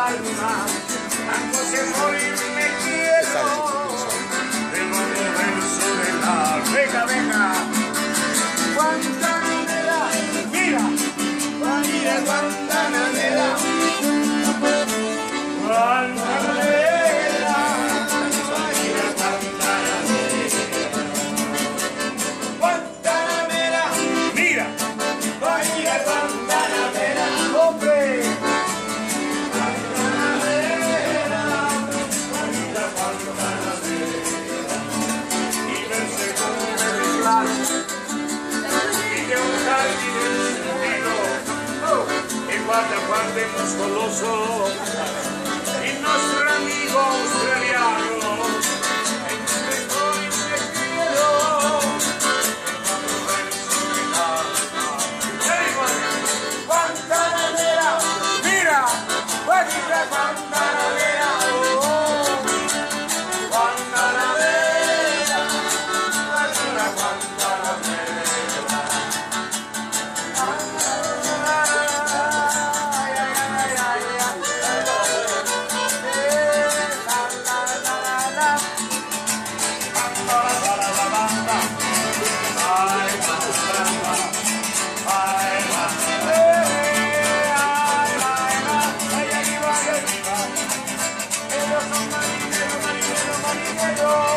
alma, antes de morir me quiero. Tengo un verso de la beca, beca. Guantanamera, mira, mira Guantanamera. Guantanamera, mira Guantanamera. Guantanamera, mira, mira Guantanamera, hombre. Guantanamera, mira Guantanamera. Y verse con el plan y de un jardín encendido, en guarda parte musculoso. Y nuestro amigo australiano, entre todo y se quiero, Guantanamera, mira, mira Guantanamera, oh, Guantanamera, mira Guantanamera. Marinero, marinero, marinero.